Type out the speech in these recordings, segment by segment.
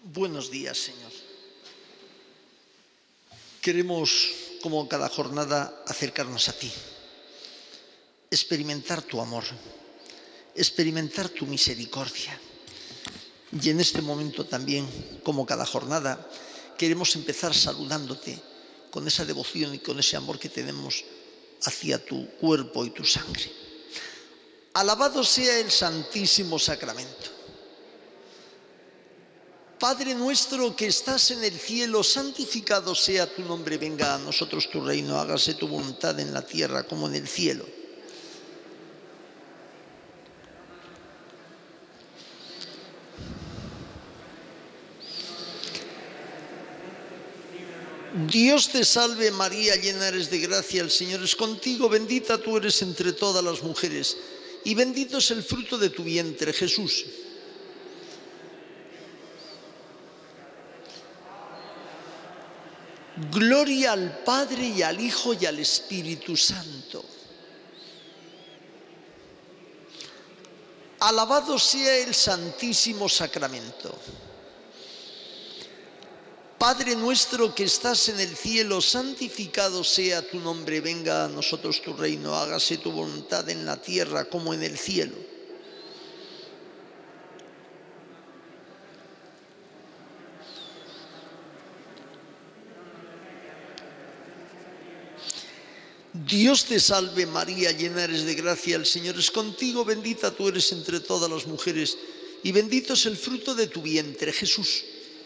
Buenos días, Señor. Queremos, como cada jornada, acercarnos a ti, experimentar tu amor, experimentar tu misericordia. Y en este momento también, como cada jornada, queremos empezar saludándote con esa devoción y con ese amor que tenemos hacia tu cuerpo y tu sangre. Alabado sea el Santísimo Sacramento. Padre nuestro que estás en el cielo, santificado sea tu nombre, venga a nosotros tu reino, hágase tu voluntad en la tierra como en el cielo. Dios te salve María, llena eres de gracia, el Señor es contigo, bendita tú eres entre todas las mujeres, y bendito es el fruto de tu vientre, Jesús. Gloria al Padre y al Hijo y al Espíritu Santo. Alabado sea el Santísimo Sacramento. Padre nuestro que estás en el cielo, santificado sea tu nombre, venga a nosotros tu reino, hágase tu voluntad en la tierra como en el cielo. Dios te salve María, llena eres de gracia, el Señor es contigo, bendita tú eres entre todas las mujeres, y bendito es el fruto de tu vientre, Jesús.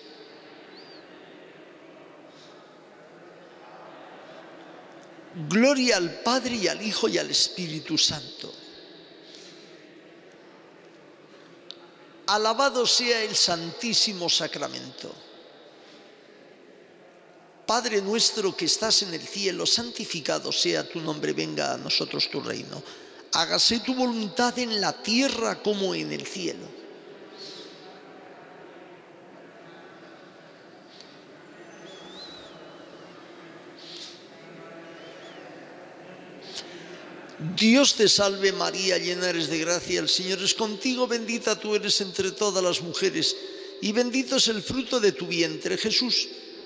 Gloria al Padre y al Hijo y al Espíritu Santo. Alabado sea el Santísimo Sacramento. Padre nuestro que estás en el cielo, santificado sea tu nombre, venga a nosotros tu reino. Hágase tu voluntad en la tierra como en el cielo. Dios te salve María, llena eres de gracia, el Señor es contigo, bendita tú eres entre todas las mujeres, y bendito es el fruto de tu vientre, Jesús.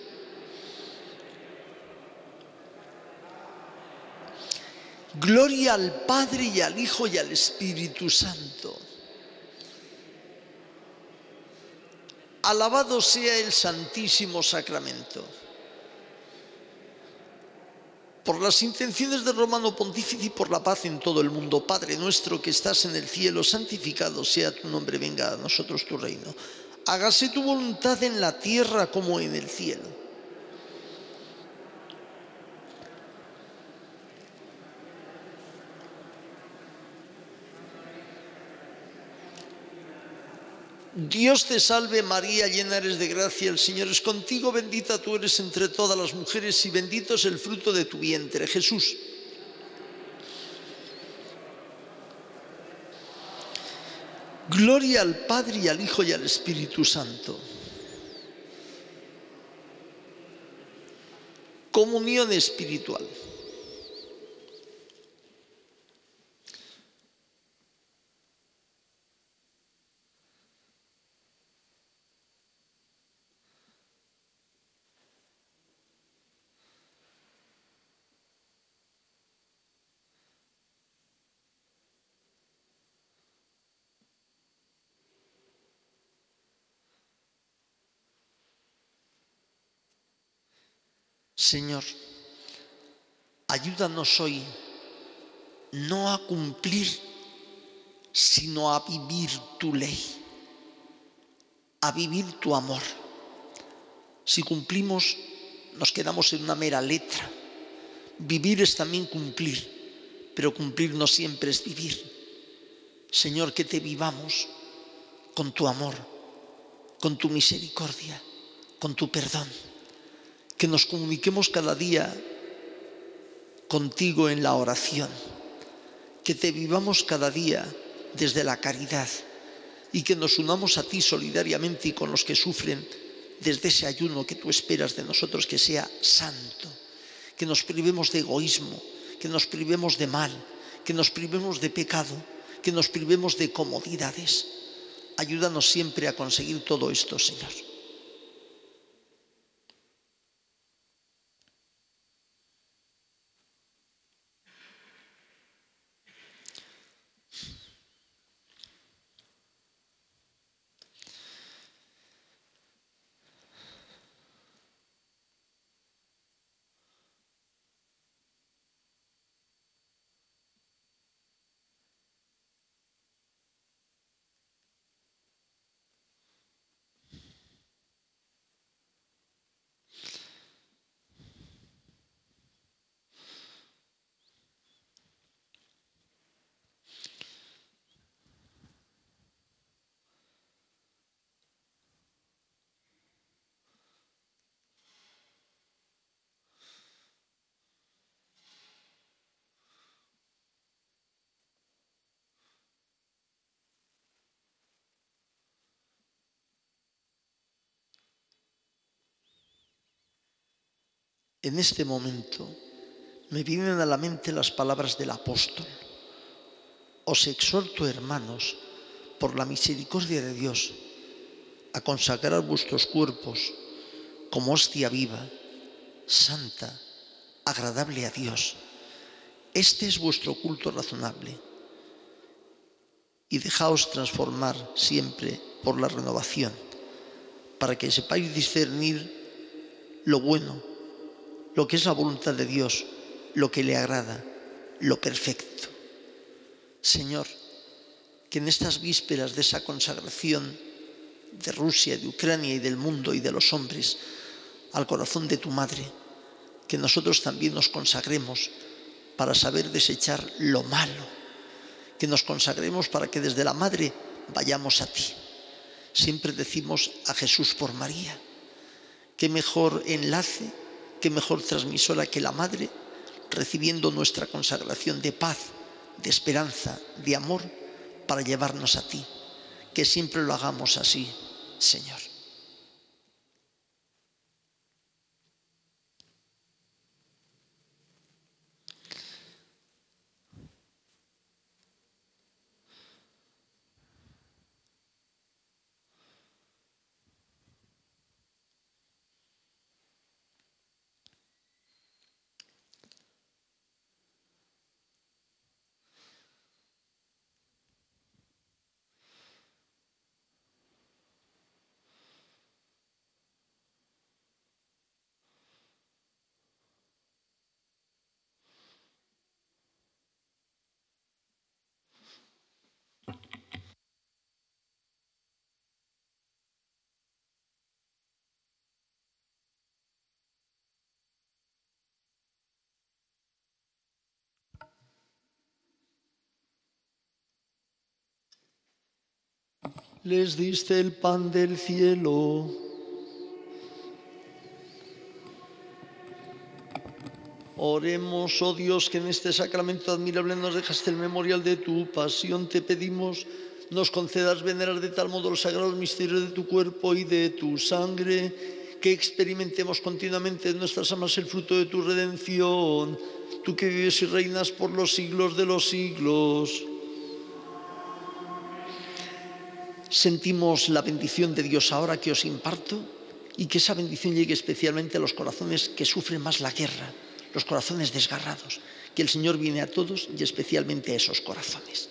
Gloria al Padre y al Hijo y al Espíritu Santo. Alabado sea el Santísimo Sacramento. Por las intenciones del Romano Pontífice y por la paz en todo el mundo, Padre nuestro que estás en el cielo, santificado sea tu nombre, venga a nosotros tu reino. Hágase tu voluntad en la tierra como en el cielo. Dios te salve María, llena eres de gracia, el Señor es contigo, bendita tú eres entre todas las mujeres y bendito es el fruto de tu vientre, Jesús. Gloria al Padre y al Hijo y al Espíritu Santo. Comunión espiritual. Señor, ayúdanos hoy no a cumplir, sino a vivir tu ley, a vivir tu amor. Si cumplimos, nos quedamos en una mera letra. Vivir es también cumplir, pero cumplir no siempre es vivir. Señor, que te vivamos con tu amor, con tu misericordia, con tu perdón. Que nos comuniquemos cada día contigo en la oración, que te vivamos cada día desde la caridad y que nos unamos a ti solidariamente y con los que sufren desde ese ayuno que tú esperas de nosotros que sea santo, que nos privemos de egoísmo, que nos privemos de mal, que nos privemos de pecado, que nos privemos de comodidades. Ayúdanos siempre a conseguir todo esto, Señor. En este momento me vienen a la mente las palabras del apóstol. Os exhorto, hermanos, por la misericordia de Dios, a consagrar vuestros cuerpos como hostia viva, santa, agradable a Dios. Este es vuestro culto razonable. Y dejaos transformar siempre por la renovación, para que sepáis discernir lo bueno, lo que es la voluntad de Dios, lo que le agrada, lo perfecto. Señor, que en estas vísperas de esa consagración de Rusia, de Ucrania y del mundo y de los hombres al corazón de tu Madre, que nosotros también nos consagremos para saber desechar lo malo, que nos consagremos para que desde la Madre vayamos a ti. Siempre decimos a Jesús por María. Qué mejor enlace, qué mejor transmisora que la Madre, recibiendo nuestra consagración de paz, de esperanza, de amor, para llevarnos a ti. Que siempre lo hagamos así, Señor. Les diste el pan del cielo. Oremos, oh Dios, que en este sacramento admirable nos dejaste el memorial de tu pasión. Te pedimos, nos concedas venerar de tal modo los sagrados misterios de tu cuerpo y de tu sangre, que experimentemos continuamente en nuestras almas el fruto de tu redención. Tú que vives y reinas por los siglos de los siglos. Sentimos la bendición de Dios ahora que os imparto, y que esa bendición llegue especialmente a los corazones que sufren más la guerra, los corazones desgarrados. Que el Señor viene a todos y especialmente a esos corazones.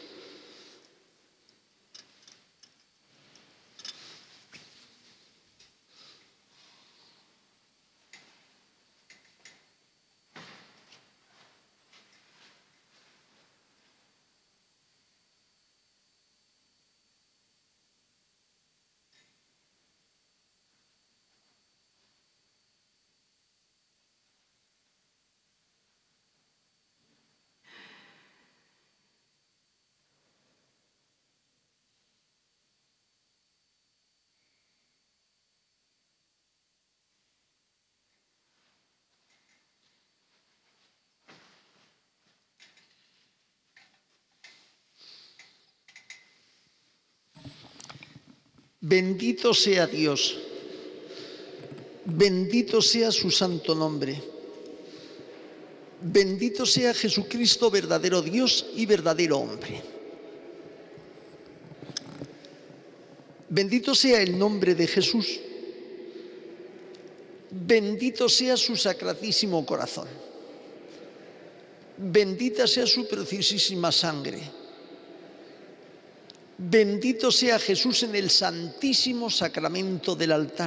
Bendito sea Dios, bendito sea su santo nombre, bendito sea Jesucristo, verdadero Dios y verdadero hombre. Bendito sea el nombre de Jesús, bendito sea su sacratísimo corazón, bendita sea su preciosísima sangre. Bendito sea Jesús en el santísimo sacramento del altar.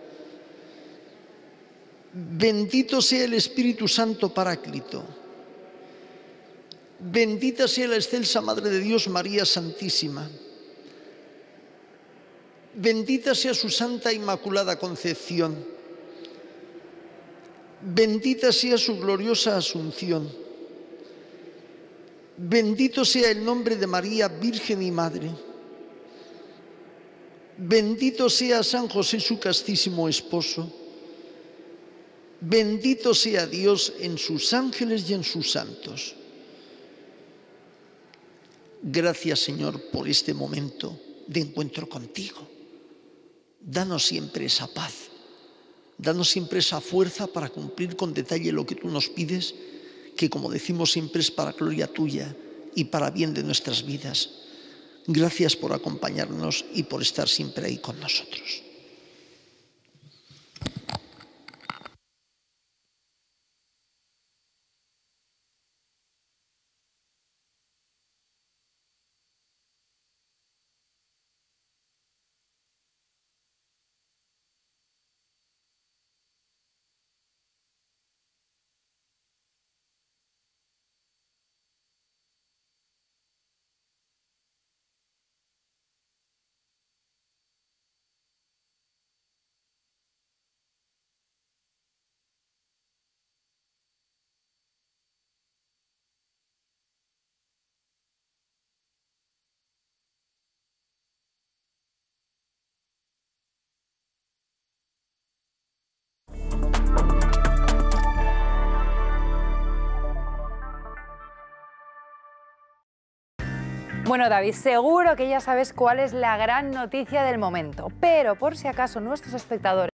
Bendito sea el Espíritu Santo Paráclito. Bendita sea la excelsa Madre de Dios, María Santísima. Bendita sea su Santa Inmaculada Concepción. Bendita sea su gloriosa Asunción. Bendito sea el nombre de María, Virgen y Madre. Bendito sea San José, su castísimo esposo. Bendito sea Dios en sus ángeles y en sus santos. Gracias, Señor, por este momento de encuentro contigo. Danos siempre esa paz, Danos siempre esa fuerza para cumplir con detalle lo que tú nos pides, que como decimos siempre es para gloria tuya y para bien de nuestras vidas. Gracias por acompañarnos y por estar siempre ahí con nosotros. Bueno, David, seguro que ya sabes cuál es la gran noticia del momento, pero por si acaso nuestros espectadores